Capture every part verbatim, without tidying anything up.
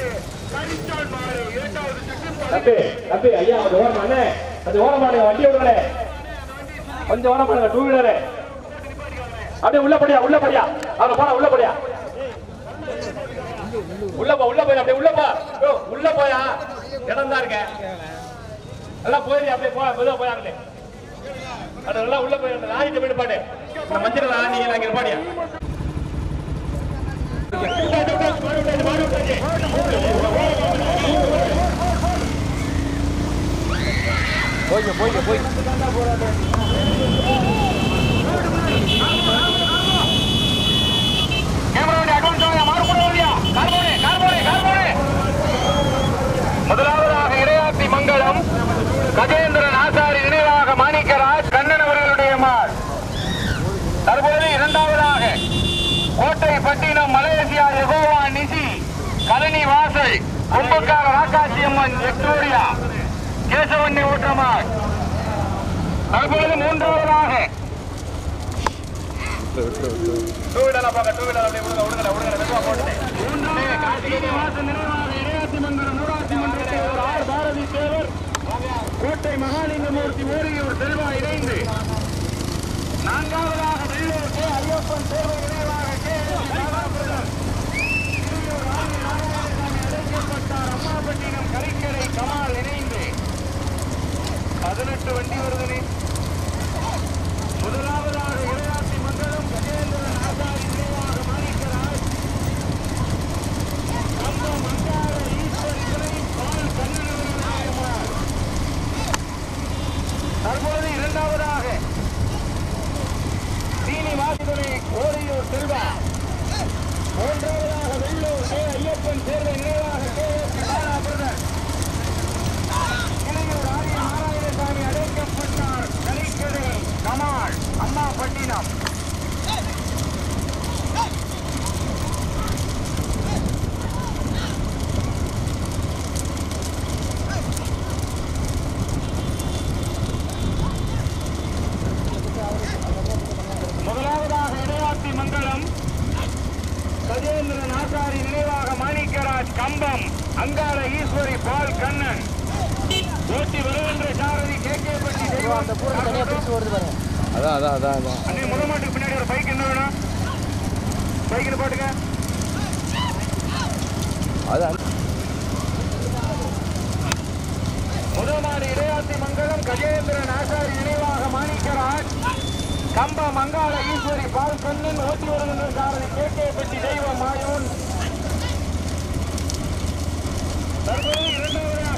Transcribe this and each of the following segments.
தம்பி தம்பி ஐயா கொஞ்சம் ஓரமா அண்ணே கொஞ்சம் ஓரமா வண்டி விடுங்களே கொஞ்சம் ஓரம் பண்ணுங்க டூ வீலரு அப்படியே உள்ள படியா உள்ள படியா அவரை போனா உள்ள படியா உள்ள போ உள்ள போய் அப்படியே உள்ள போ உள்ள போயா இடம் தான் இருக்க நல்லா போயிரு அப்படியே போ மெதுவா போயாங்களே அது நல்லா உள்ள போய் ராணிட்டு போயிட்டு பாடு இந்த மஞ்சள் ராணி அங்க பாடியா போய்ங்க போய்ங்க போய் முதலாவதாக இடையாத்தி மங்கலம் கஜேந்திரன் ஆசாரி நினைவாக மாணிக்கராஜ் கண்ணன் அவர்களுடைய மார். தற்போது இரண்டாவதாக கோட்டை பட்டினம் மலேசியா யெகோவா நிசி கலனி வாசல் கும்பக்கார ராக்காட்சியம்மன் விக்டோரியா கேசவண்ணி ஊற்றமார். தற்போது மூன்றாவதாக கோட்டை மகாலிங்கமூர்த்தி ஓரியூர் செல்வா இணைந்து நான்காவதாக வெள்ளூர் கே ஐயப்பன் தேர்வு இணைவாக கே அழைக்கப்பட்டார் அம்மாப்பட்டினம் கரிக்கடை கமால் இணைந்து பதினெட்டு வண்டி வருதனே. முதலாவதாக இடையாத்தி மங்கலம் கஜேந்திரன் ஆசாரி நினைவாக மாணிக்கராஜ் கம்பம் அங்கார ஈஸ்வர் இணை பால் கண்ணன். தற்போது இரண்டாவதாக சீனிவாசனை ஓரியூர் செல்வா. மூன்றாவதாக வெள்ளூர் கே ஐயப்பன் சேர்ந்த நினைவாக கே பிரதர் இளைஞர் ஆரிய நாராயணசாமி அழைக்கப்பட்டார் கலிக்கடை கமால் அம்மாப்பட்டினம். முதலாவதாக இடையாத்தி மங்கலம் கஜேந்திரன் ஆசாரி நினைவாக மாணிக்கராஜ் கம்பம் அங்காள ஈஸ்வரி பால் கண்ணன் ஓட்டி வருகின்ற சாரதி கே கே பட்டி அதான் அதான் அதான் அதான் அன்னைக்கு முதல் மாட்டுக்கு பின்னாடி ஒரு பைக் என்ன வேணும் பைக்கில் போட்டுங்க. அதான் முதல் மாடு இடையாத்தி மங்கலம் கஜேந்திரன் ஆசாரி நினைவாக மாணிக்கராஜ் கம்பம் அங்காள ஈஸ்வரி பால் கண்ணன் ஓட்டி வருகின்ற சாரதி கே கே பட்டி தெய்வ மாயோன். தற்போது இரண்டாவதாக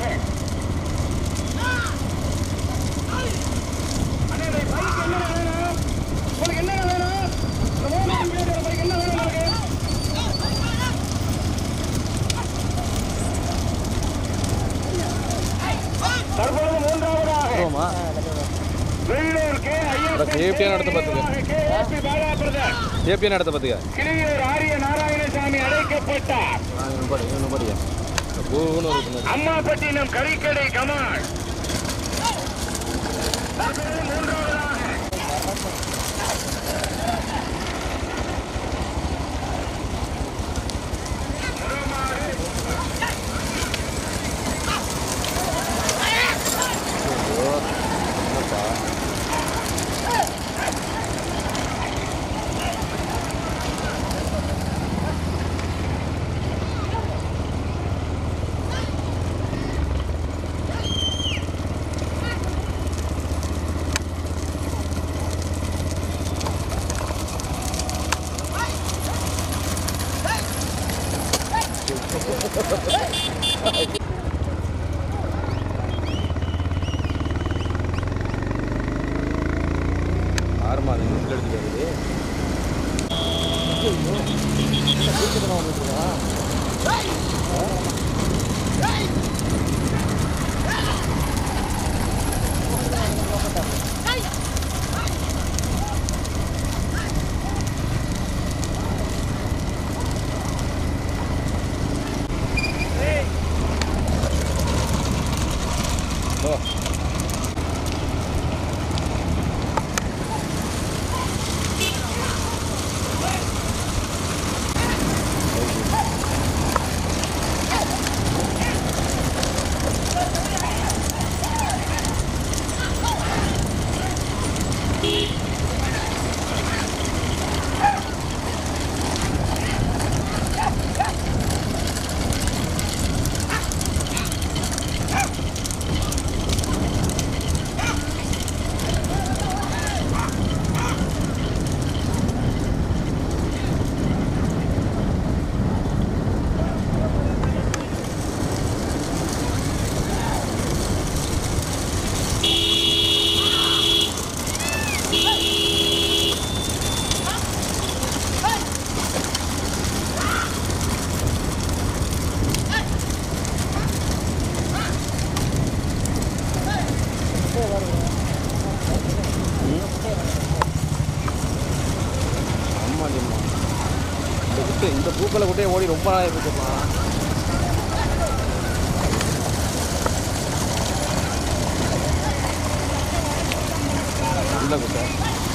பைக் என்ன வேணும் உங்களுக்கு என்ன வேணும் பைக் என்ன வேணும் தற்போது மூன்றாவதாக வெள்ளூர் கே ஐயப்பன் நடத்த பார்த்துக்க ஏபிஎன் நடத்த பார்த்துக்க கிளியூர் ஆரிய நாராயணசாமி அழைக்கப்பட்டார் அம்மாப்பட்டினம் கரிக்கடை கமால். மூன்றாவதாக குட்டை இந்த பூக்களை குட்டையை ஓடி ரொம்ப நாள் இருக்குமா உள்ள குட்டை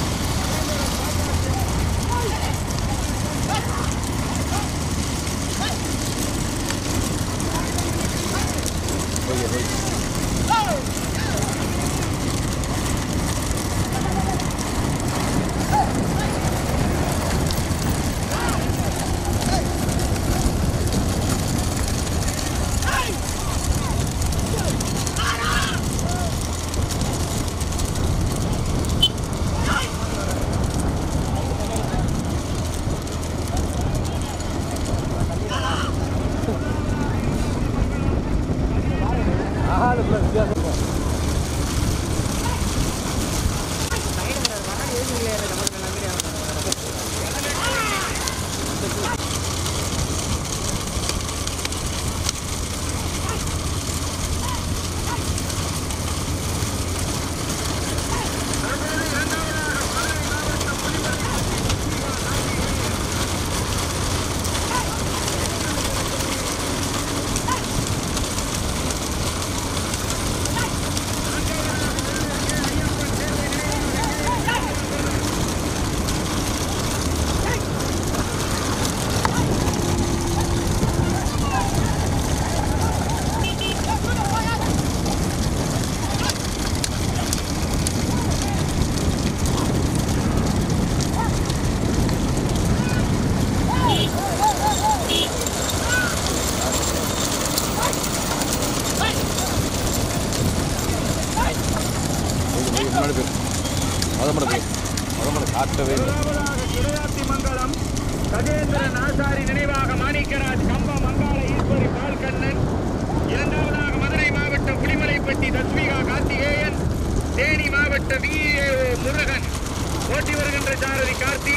மங்கலம் கஜேந்திரன் ஆசாரி நினைவாக மாணிக்கராஜ் கம்பம் மங்காள ஈஸ்வரி பால்கண்ணன். இரண்டாவதாக மதுரை மாவட்டம் புலிமலைப்பட்டி தஸ்மிகா கார்த்திகேயன். தேனி மாவட்ட வி ஏ ஓ முருகன். ஓட்டி வருகின்ற சாரதி கார்த்தி.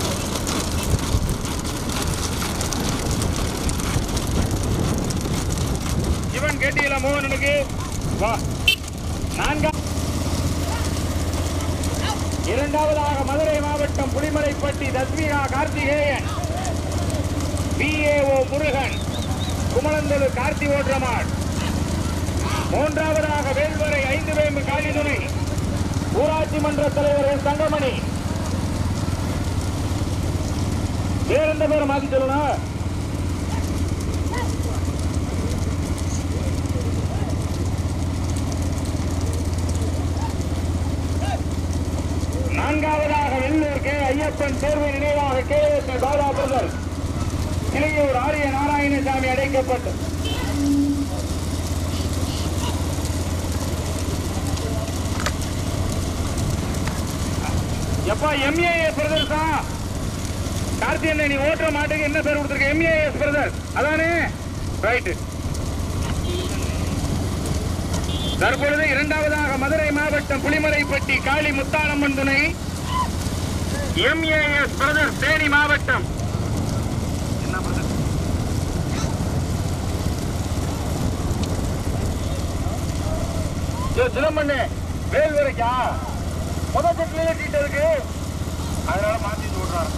சிவன் கேட்டீங்களா மோகனுக்கு? வா. நான்காம் இரண்டாவதாக மதுரை மாவட்டம் Pulimalaipatti Thasmika Karthikeyan. V A O Murugan. Kumalanthozhu Karthi ஓட்ரமாள். மூன்றாவதாக வேல்வரை ஐந்து வேம்பு காளிதுணை ஊராட்சி மன்ற தலைவர் எஸ் தங்கமணி. பேர் எந்த பேரை மாத்தி சொல்லணும்? நான்காவதாக வெள்ளூர் கே ஐயப்பன் தேர்வு நினைவாக K S Bala brother Kilaiyur Ariya Narayanasamy அடைக்கப்பட்டு எப்பா எம்ஏஎஸ் பிரதர்ஸ் தான். கார்த்தியன் நீ ஓட்டுற மாட்டுக்கு என்ன பேர் கொடுத்துருக்க? எம்ஏஎஸ் பிரதர் அதானே? ரைட்டு. தற்பொழுது இரண்டாவதாக மதுரை மாவட்டம் புலிமலைப்பட்டி காளி முத்தாளம்மன் துணை எம்ஏஎஸ் பிரதர் தேனி மாவட்டம். என்ன பிரதர்? சிலம்பண்ணே வேல்வரைக்கா முதல் கிளியர் சீட் இருக்கு, அதனால மாத்தி விடுறாங்க.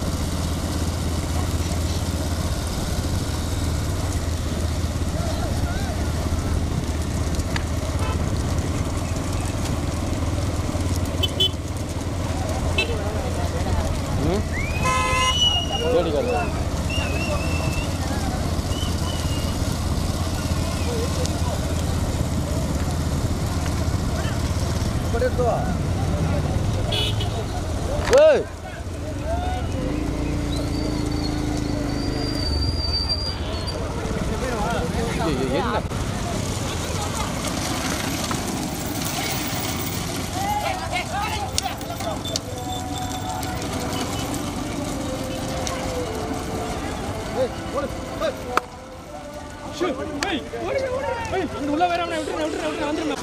உள்ள வேற விட்டுரு விட்டுரு விட்டுரு வந்துருங்க.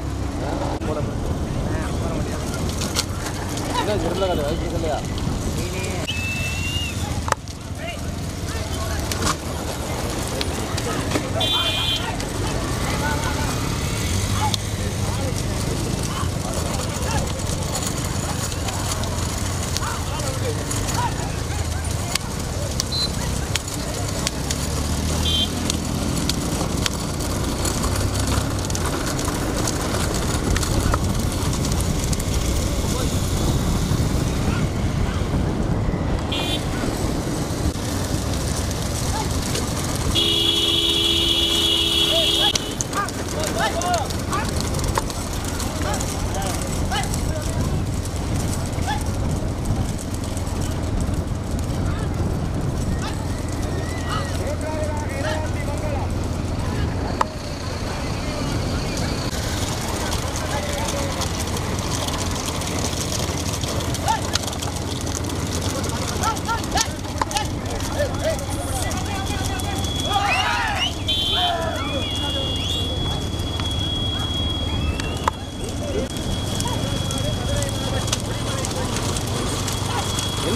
இல்லையா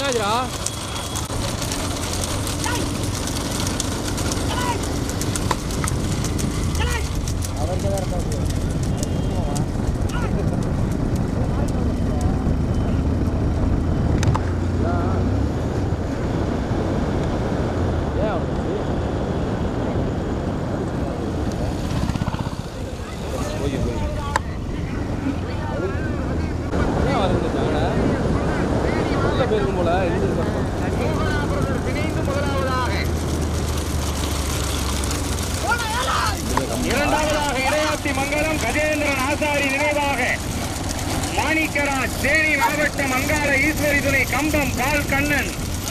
என்னாச்சுடா அவருக்கு தான் இருக்கா இரண்டாவதாக இடையாத்தி மங்கலம் கஜேந்திரன் ஆசாரி நினைவாக மாணிக்கராஜ் தேனி மாவட்டம் அங்காள ஈஸ்வரி துணை கம்பம் பால் கண்ணன்.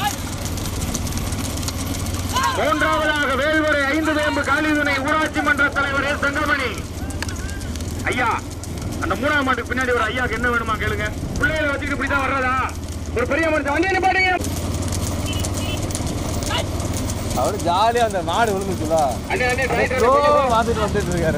மூன்றாவதாக வேல்வரை ஐந்து வேம்பு காளிதுணை ஊராட்சி மன்ற தலைவர் எஸ் தங்கமணி. ஐயா அந்த மூணாம் ஆண்டு பின்னாடி ஒரு ஐயாக்கு என்ன வேணுமா கேளுங்க. பிள்ளைகளை வச்சுட்டு இப்படிதான் வர்றதா? ஒரு பெரிய மனுஷன் வண்டி நிப்பாட்டுங்க. அவரு ஜாலியா அந்த மாடு விழுந்துச்சுல பார்த்துட்டு வந்துட்டு இருக்காரு.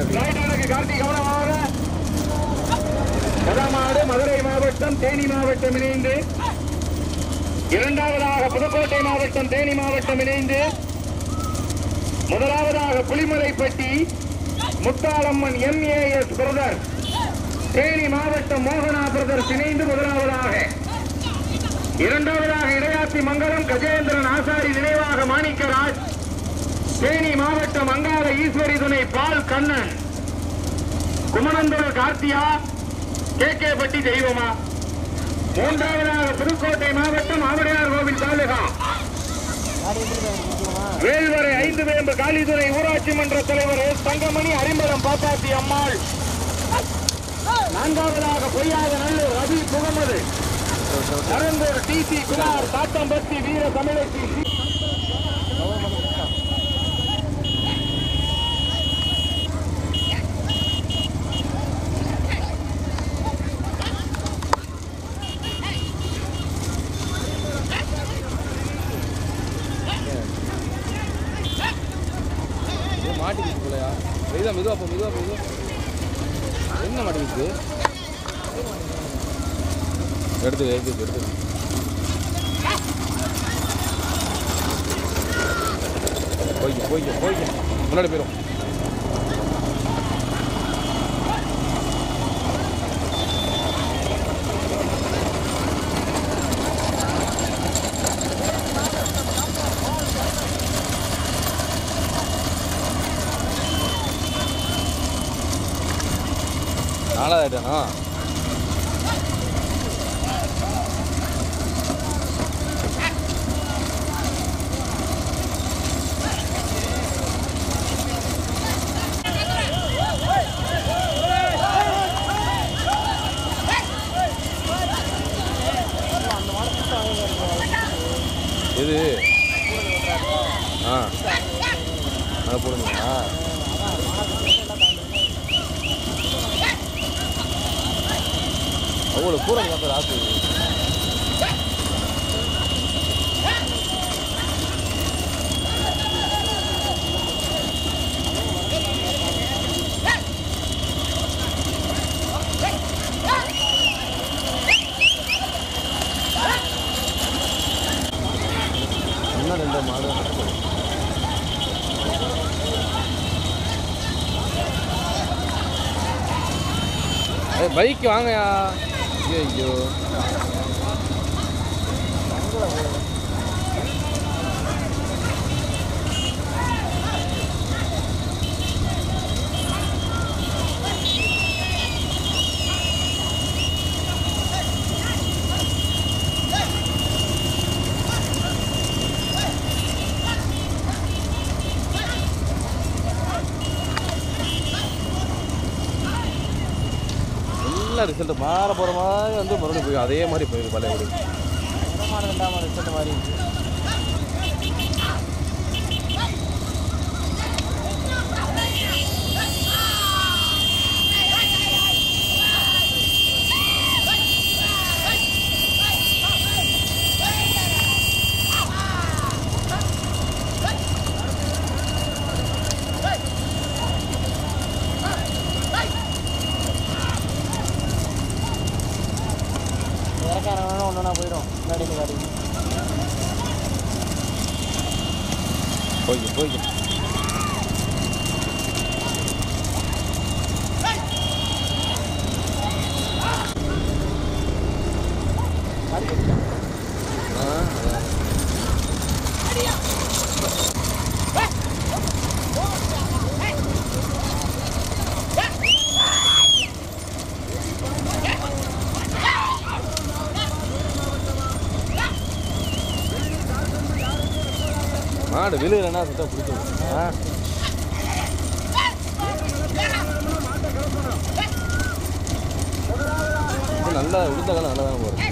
மாடு மதுரை மாவட்டம் தேனி மாவட்டம் இணைந்து, இரண்டாவதாக புதுக்கோட்டை மாவட்டம் தேனி மாவட்டம் இணைந்து, முதலாவதாக Pulimalaipatti Muthalamman M A S brother Theni மாவட்டம் மோகனா பிரதர்ஸ் இணைந்து முதலாவதாக, இரண்டாவதாக இடையாத்தி மங்கலம் கஜேந்திரன் ஆசாரி நினைவாக மாணிக்கராஜ் தேனி மாவட்டம் அங்காள ஈஸ்வரி துணை பால் கண்ணன், குமரந்தூர் கார்த்தியா கே கே பட்டி தெய்வமா. மூன்றாவதாக புதுக்கோட்டை மாவட்டம் ஆவடையார் கோவில் தாலுகா வேல்வரை ஐந்து வேம்பு காளிதுறை ஊராட்சி மன்ற தலைவர் எஸ் தங்கமணி அரிம்பலம் பாப்பாத்தி அம்மாள். நான்காவதாக பொய்யாக நல்லூர் ரவி முகமது நரந்தூர் டி சி குமார் தாத்தம்பட்டி வீர தமிழச்சி. மாட்டிக்கிச்சு போலையா? மெதுவா மெதுவா போ மெதுவா மெதுவா. என்ன மாட்டிக்கிச்சு? எடுத்து எடுத்து எடுத்து போய்க்க போய்க்க போய்க்க முன்னாடி போயிடும். நாலாயிட்டானா? எது? ஆ அதை போடுங்களா? அவ்வளோ கூட காப்பர் ஆசை. இன்னும் ரெண்டு மாடு பைக் வாங்கயா. ஐயோ ரிசல்ட் மாற போகிற மாதிரி வந்து மறுபடியும் போய் அதே மாதிரி போயிருக்கு பழைய வீடு. ரெண்டாம் ரிசல்ட் மாதிரி ஒன்றா போயிடும் முன்னாடி காடி. போய்க்கு போய்க்கு மாடு விழுகிறேன்னா சுத்தம் பிடிக்கும். ஆ நல்லா உளுந்த காலம் நல்லா தானே போகிறேன்.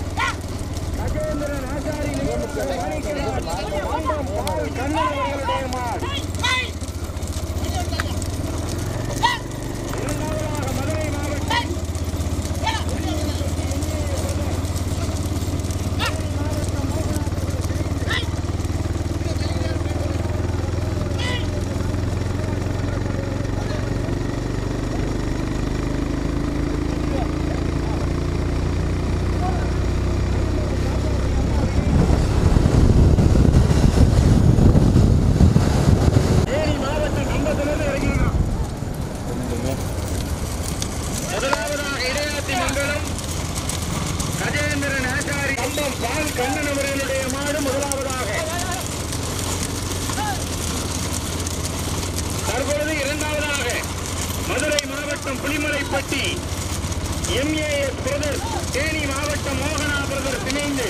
தற்பொழுது இரண்டாவதாக மதுரை மாவட்டம் புலிமலைப்பட்டி எம்ஏஎஸ் பிரதர்ஸ் தேனி மாவட்டம் மோகனா பிரதர்ஸ் இணைந்து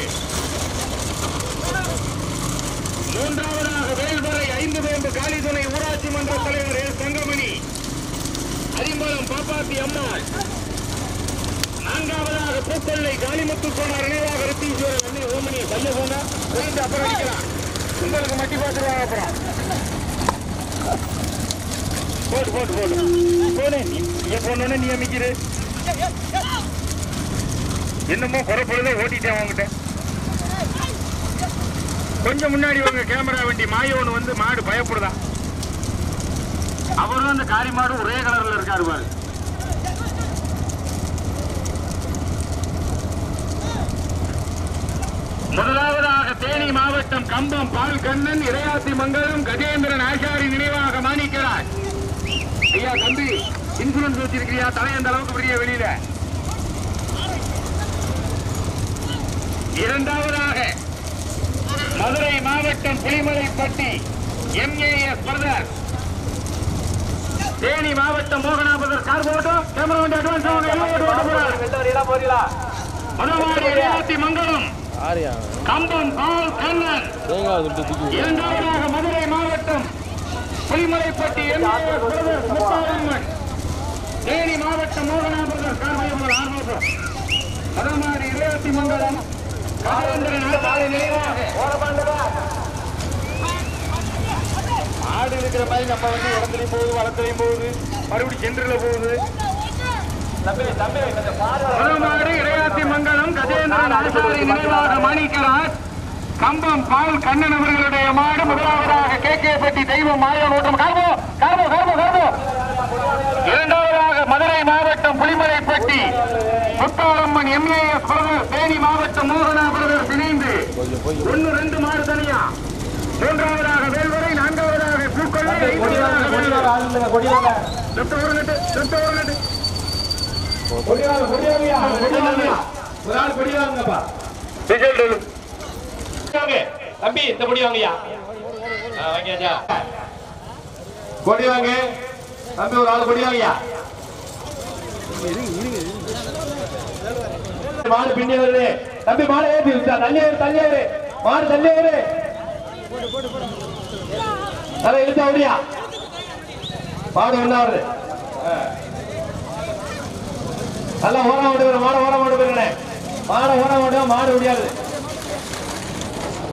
மூன்றாவதாக வேல்வரை ஐந்து வேம்பு காளிதுணை ஊராட்சி மன்ற தலைவர் எஸ் தங்கமணி அரிம்பலம் பாப்பாத்தி அம்மாள், நான்காவதாக பூக்கொள்ளை காளிமுத்து போனார் நினைவாக ரித்தீஸ்வரர் அன்னை ஓமனி பல்ல போனா போயிட்டு அப்புறம் அடிக்கலாம். உங்களுக்கு மட்டி பார்த்துருவாங்க. அப்புறம் போட்டு போட்டு போட்டு போனேன். நீ போனோன்னு நீ அமைக்கிற என்னமோ குறைப்பொழுதே ஓட்டிட்டேன் உங்ககிட்ட. கொஞ்சம் முன்னாடி உங்க கேமரா வண்டி மாயோன்னு வந்து மாடு பயப்படுதான். அவரும் அந்த காரி மாடு ஒரே கலர்ல இருக்காரு பாரு. முதலாவதாக தேனி மாவட்டம் கம்பம் பால் கண்ணன் இரையாத்தி மங்கலம் கஜேந்திரன் ஆசாரி நினைவாக மாணிக்கிறார். ஐயா தம்பி, இன்சூரன்ஸ் வச்சிருக்கிறியா? தலை அந்த அளவுக்கு பெரிய வெளியில. இரண்டாவதாக மதுரை மாவட்டம் புலிமலைப்பட்டி எம்ஏஎஸ் பிரதர் தேனி மாவட்டம் மோகனாபுரம் கார் போட்டோம். கேமரா வண்டி அட்வான்ஸ் மனவாடி இரையாத்தி மங்கலம் கம்பம் பால் கண்ணன். இரண்டாவதாக மதுரை மாவட்டம் புலிமலைப்பட்டி எம்ஏஎஸ் பிரதர் முத்தாரம்மன் தேனி மாவட்டம் மோகனாபுரம் கார்மையம்மன் ஆர்வம் மனவாடி இரையாத்தி மங்கலம் ஆடு இருக்கிற மாதிரி நம்ம வந்து இடத்துலையும் போகுது, வளத்துலையும் போகுது, மறுபடியும் சென்றுல போகுது. இரையாத்தி மங்கலம் கஜேந்திரன் ஆசாரி நினைவாக மாணிக்கிறார். கம்பம் பால் கண்ணன் அவர்களுடைய மாடு. முதலாவதாக கே கே பட்டி தெய்வம் மாயன் ஓட்டம் கார்போ கார்போ கார்போ கார்போ. இரண்டாவதாக மதுரை மாவட்டம் புலிமலைப்பட்டி முத்தாரம்மன் எம்ஏஎஸ் பிரதர் தேனி மாவட்டம் மோகனா பிரதர் இணைந்து ஒன்னு ரெண்டு மாடு தனியா. மூன்றாவதாக வேல்வரை, நான்காவதாக பூக்கொள்ளை, தம்பி இந்த பொடி வாங்கயா. கொடி வாங்க தம்பி, ஒரு ஆள் கொடி வாங்கயா. மாடு பின்னி வருது தம்பி. மாடு ஏற்றி தள்ளி தள்ளி மாடு தள்ளி வரு அதை இழுத்தா அப்படியா மாடு என்ன வருது. நல்லா ஓரம் ஓடுவேன் மாடு ஓரம் ஓடுவேன் மாடை ஓரம் ஓடுவேன் மாடு முடியாது.